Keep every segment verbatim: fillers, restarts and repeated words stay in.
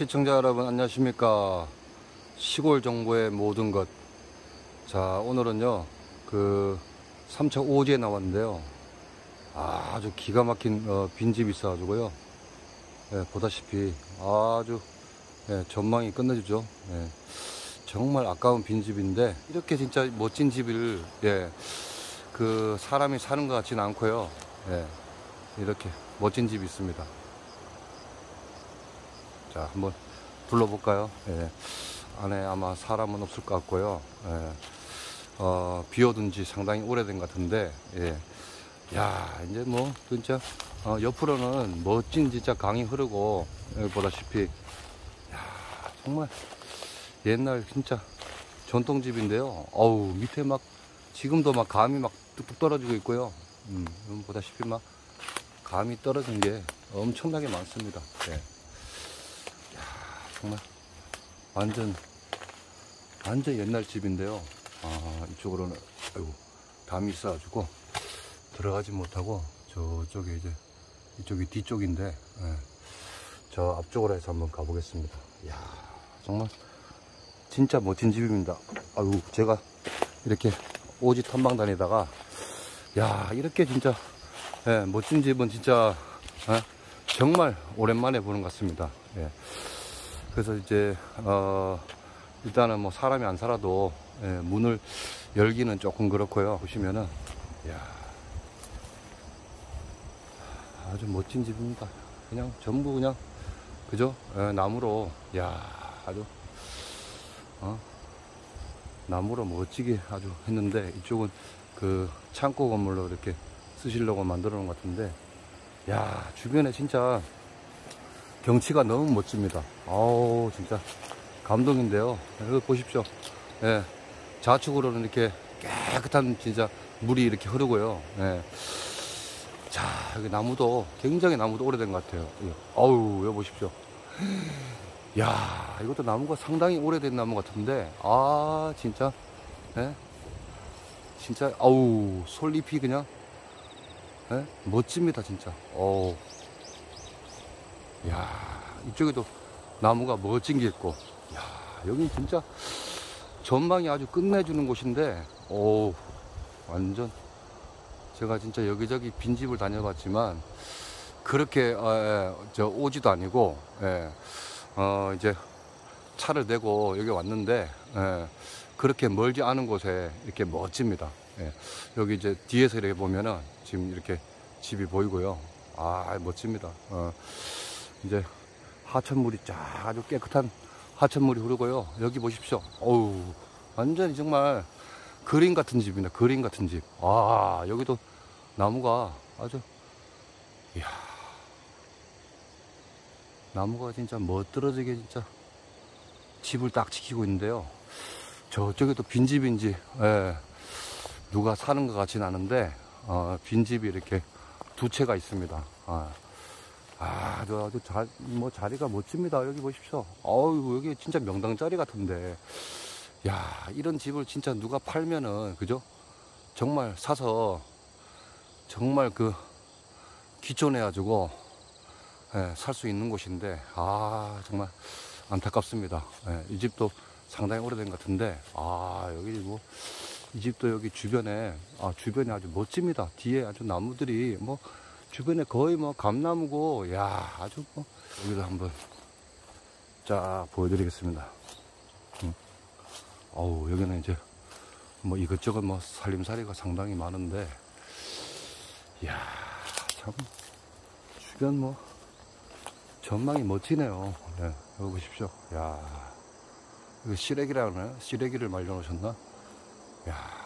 시청자 여러분 안녕하십니까. 시골 정보의 모든 것. 자, 오늘은요 그 삼척 오지에 나왔는데요, 아주 기가 막힌 어, 빈집이 있어 가지고요, 예, 보다시피 아주 예, 전망이 끝내주죠. 예, 정말 아까운 빈집인데 이렇게 진짜 멋진 집을 예, 그 사람이 사는 것 같지는 않고요. 예, 이렇게 멋진 집이 있습니다. 자, 한번 둘러볼까요? 예, 안에 아마 사람은 없을 것 같고요. 예, 어, 비오든 지 상당히 오래된 것 같은데, 예, 야, 이제 뭐 진짜 어, 옆으로는 멋진 진짜 강이 흐르고, 여기 보다시피 야, 정말 옛날 진짜 전통집인데요. 어우, 밑에 막 지금도 막 감이 막 뚝뚝 떨어지고 있고요. 음, 보다시피 막 감이 떨어진 게 엄청나게 많습니다. 예. 정말 완전 완전 옛날 집인데요. 아, 이쪽으로는 아이고 담이 있어가지고 들어가지 못하고 저쪽에 이제 이쪽이 뒤쪽인데, 예, 저 앞쪽으로 해서 한번 가보겠습니다. 이야, 정말 진짜 멋진 집입니다. 아유, 제가 이렇게 오지 탐방 다니다가 야, 이렇게 진짜 예, 멋진 집은 진짜 예, 정말 오랜만에 보는 것 같습니다. 예. 그래서 이제 어 일단은 뭐 사람이 안 살아도 예, 문을 열기는 조금 그렇고요. 보시면은 이야, 아주 멋진 집입니다. 그냥 전부 그냥 그죠? 예, 나무로 야, 아주 어 나무로 멋지게 아주 했는데, 이쪽은 그 창고 건물로 이렇게 쓰시려고 만들어 놓은 것 같은데, 야, 주변에 진짜 경치가 너무 멋집니다. 아우, 진짜 감동인데요. 여기 보십시오. 예, 좌측으로는 이렇게 깨끗한 진짜 물이 이렇게 흐르고요. 예. 자, 여기 나무도 굉장히 나무도 오래된 것 같아요. 예. 아우, 여기 보십시오. 야, 이것도 나무가 상당히 오래된 나무 같은데, 아, 진짜, 예, 진짜, 아우, 솔잎이 그냥, 예, 멋집니다, 진짜. 어우. 야, 이쪽에도 나무가 멋진 게 있고, 야, 여기 진짜 전망이 아주 끝내주는 곳인데, 오, 완전 제가 진짜 여기저기 빈집을 다녀봤지만 그렇게 어, 예, 저 오지도 아니고, 예, 어, 이제 차를 대고 여기 왔는데, 예, 그렇게 멀지 않은 곳에 이렇게 멋집니다. 예, 여기 이제 뒤에서 이렇게 보면은 지금 이렇게 집이 보이고요. 아, 멋집니다. 어, 이제 하천물이 쫙 아주 깨끗한 하천물이 흐르고요. 여기 보십시오. 어우, 완전히 정말 그림 같은 집입니다. 그림 같은 집. 아, 여기도 나무가 아주, 이야, 나무가 진짜 멋들어지게 진짜 집을 딱 지키고 있는데요. 저쪽에도 빈집인지, 예, 누가 사는 것 같지는 않은데, 어, 빈집이 이렇게 두 채가 있습니다. 아. 아, 저 아주 자, 뭐 자리가 멋집니다. 여기 보십시오. 어우, 여기 진짜 명당 자리 같은데. 야, 이런 집을 진짜 누가 팔면은, 그죠? 정말 사서, 정말 그, 기촌해가지고, 예, 살 수 있는 곳인데, 아, 정말 안타깝습니다. 예, 이 집도 상당히 오래된 것 같은데, 아, 여기 뭐, 이 집도 여기 주변에, 아, 주변에 아주 멋집니다. 뒤에 아주 나무들이 뭐, 주변에 거의 뭐 감나무고, 야, 아주 뭐 여기도 한번 쫙 보여드리겠습니다. 음. 어우, 여기는 이제 뭐 이것저것 뭐 살림살이가 상당히 많은데, 야, 참 주변 뭐 전망이 멋지네요. 네, 여기 보십시오. 야, 이거 시래기라 그러나요? 시래기를 말려놓으셨나? 야.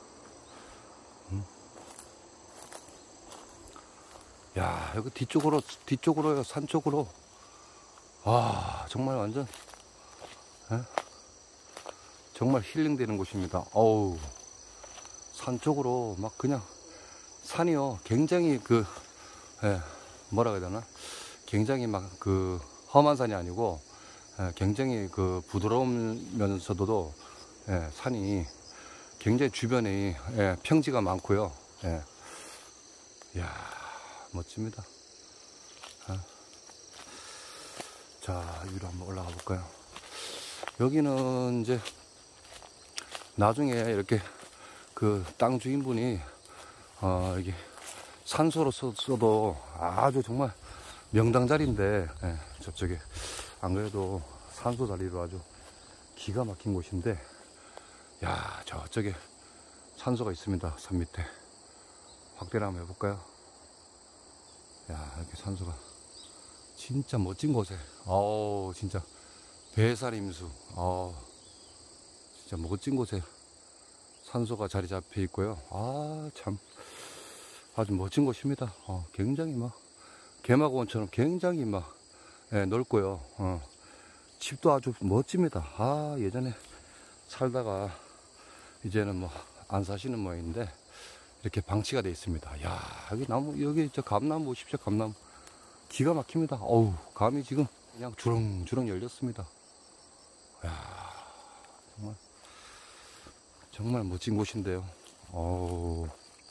야, 여기 뒤쪽으로, 뒤쪽으로요, 산 쪽으로. 아, 정말 완전, 에? 정말 힐링되는 곳입니다. 어우, 산 쪽으로 막 그냥, 산이요, 굉장히 그, 에, 뭐라 해야 되나? 굉장히 막 그, 험한 산이 아니고, 에, 굉장히 그, 부드러우면서도, 에, 산이 굉장히 주변에, 에, 평지가 많고요. 예. 이야, 멋집니다. 아. 자, 위로 한번 올라가 볼까요? 여기는 이제 나중에 이렇게 그 땅 주인분이 어 이게 산소로 써, 써도 아주 정말 명당 자리인데, 예, 저쪽에 안 그래도 산소 자리로 아주 기가 막힌 곳인데, 야, 저쪽에 산소가 있습니다. 산 밑에 확대를 한번 해볼까요? 야, 이렇게 산소가 진짜 멋진 곳에, 어우, 진짜 배산 임수, 어우, 진짜 멋진 곳에 산소가 자리 잡혀 있고요. 아, 참 아주 멋진 곳입니다. 어, 굉장히 막 개마고원처럼 굉장히 막, 예, 넓고요. 어, 집도 아주 멋집니다. 아, 예전에 살다가 이제는 뭐 안 사시는 모양인데 이렇게 방치가 되어 있습니다. 야, 여기 나무, 여기 저 감나무 보십시오. 감나무 기가 막힙니다. 어우, 감이 지금 그냥 주렁주렁 열렸습니다. 야, 정말 정말 멋진 곳인데요. 어우,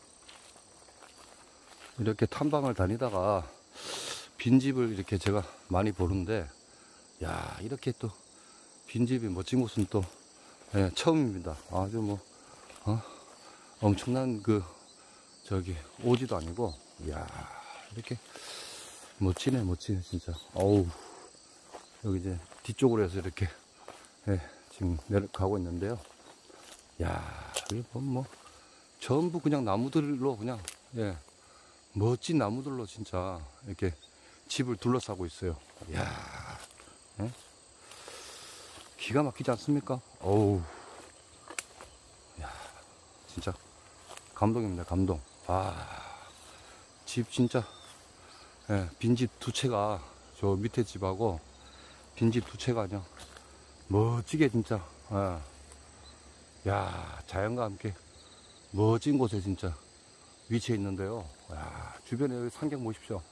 이렇게 탐방을 다니다가 빈집을 이렇게 제가 많이 보는데, 야, 이렇게 또 빈집이 멋진 곳은 또, 예, 처음입니다. 아주 뭐 어? 엄청난 그 저기 오지도 아니고, 야, 이렇게 멋지네, 멋지네 진짜. 어우, 여기 이제 뒤쪽으로 해서 이렇게, 예, 지금 내려가고 있는데요. 야, 여기 보면 뭐 전부 그냥 나무들로 그냥, 예, 멋진 나무들로 진짜 이렇게 집을 둘러싸고 있어요. 야, 예? 기가 막히지 않습니까? 어우, 야, 진짜 감동입니다. 감동. 아, 집 진짜, 예, 빈집 두 채가, 저 밑에 집하고 빈집 두 채가 그냥 멋지게 진짜, 예, 야, 자연과 함께 멋진 곳에 진짜 위치해 있는데요. 야, 주변에 여기 산경 보십시오.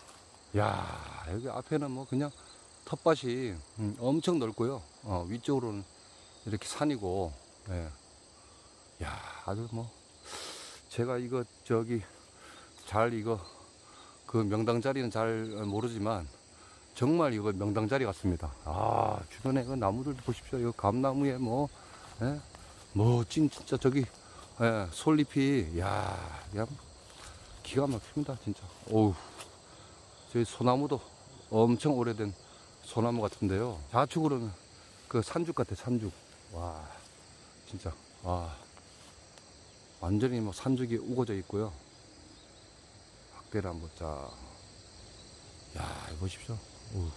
야, 여기 앞에는 뭐 그냥 텃밭이 음, 엄청 넓고요. 어, 위쪽으로는 이렇게 산이고, 예. 야, 아주 뭐 제가 이거 저기 잘 이거 그 명당 자리는 잘 모르지만 정말 이거 명당 자리 같습니다. 아, 주변에 그 나무들도 보십시오. 이거 감나무에 뭐, 예? 멋진 진짜 저기, 예, 솔잎이, 야, 그냥 기가 막힙니다 진짜. 어우, 저희 소나무도 엄청 오래된 소나무 같은데요. 좌측으로는 그 산죽 같아, 산죽. 와, 진짜, 와, 완전히 뭐 산죽이 우거져 있고요. 확대를 한번 자, 야, 이거 보십시오. 오,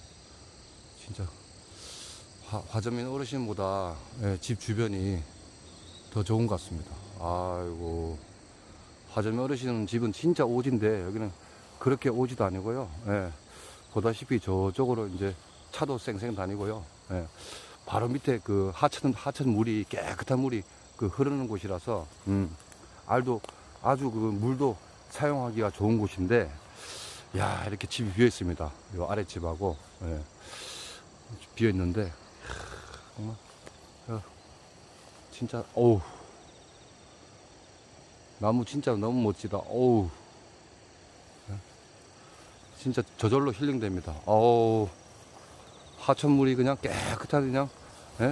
진짜 화, 화전민 어르신보다, 예, 집 주변이 더 좋은 것 같습니다. 아이고, 화전민 어르신 집은 진짜 오지인데 여기는 그렇게 오지도 아니고요. 예, 보다시피 저쪽으로 이제 차도 쌩쌩 다니고요. 예, 바로 밑에 그 하천 하천 물이, 깨끗한 물이 그 흐르는 곳이라서, 음, 알도 아주 그 물도 사용하기가 좋은 곳인데, 야, 이렇게 집이 비어 있습니다. 요 아랫집하고, 예, 비어 있는데, 정말, 어, 진짜, 어우, 나무 진짜 너무 멋지다. 어우, 진짜 저절로 힐링됩니다. 어우, 하천물이 그냥 깨끗하게 그냥, 예?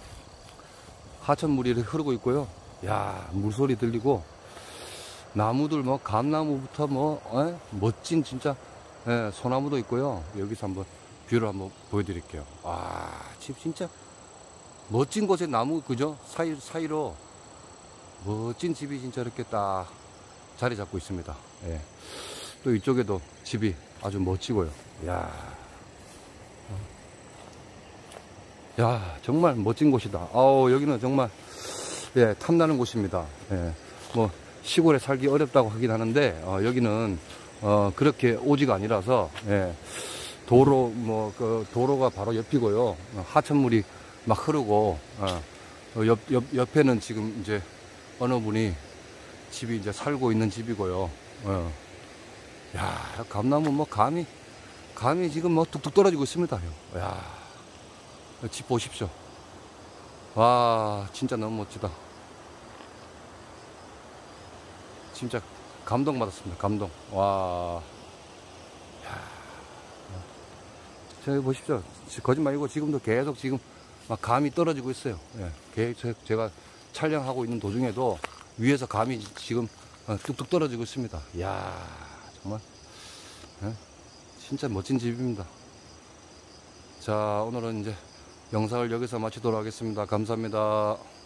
하천물이 이렇게 흐르고 있고요. 야, 물소리 들리고, 나무들 뭐 감나무부터 뭐, 예? 멋진 진짜, 예, 소나무도 있고요. 여기서 한번 뷰를 한번 보여드릴게요. 와, 집 진짜 멋진 곳에 나무, 그죠? 사이, 사이로 멋진 집이 진짜 이렇게 딱 자리 잡고 있습니다. 예. 또 이쪽에도 집이 아주 멋지고요. 야, 야, 정말 멋진 곳이다. 아우, 여기는 정말, 예, 탐나는 곳입니다. 예, 뭐 시골에 살기 어렵다고 하긴 하는데, 어, 여기는 어, 그렇게 오지가 아니라서, 예, 도로 뭐 그 도로가 바로 옆이고요. 어, 하천물이 막 흐르고, 어, 옆, 옆 옆에는 지금 이제 어느 분이 집이 이제 살고 있는 집이고요. 어. 야, 감나무 뭐 감이 감이 지금 뭐 뚝뚝 떨어지고 있습니다. 야, 집 보십시오. 와, 진짜 너무 멋지다. 진짜 감동받았습니다. 감동. 와, 야, 저기 보십시오. 거짓말이고 지금도 계속 지금 막 감이 떨어지고 있어요. 예, 계속 제가 촬영하고 있는 도중에도 위에서 감이 지금 어, 뚝뚝 떨어지고 있습니다. 이야, 정말 예? 진짜 멋진 집입니다. 자, 오늘은 이제 영상을 여기서 마치도록 하겠습니다. 감사합니다.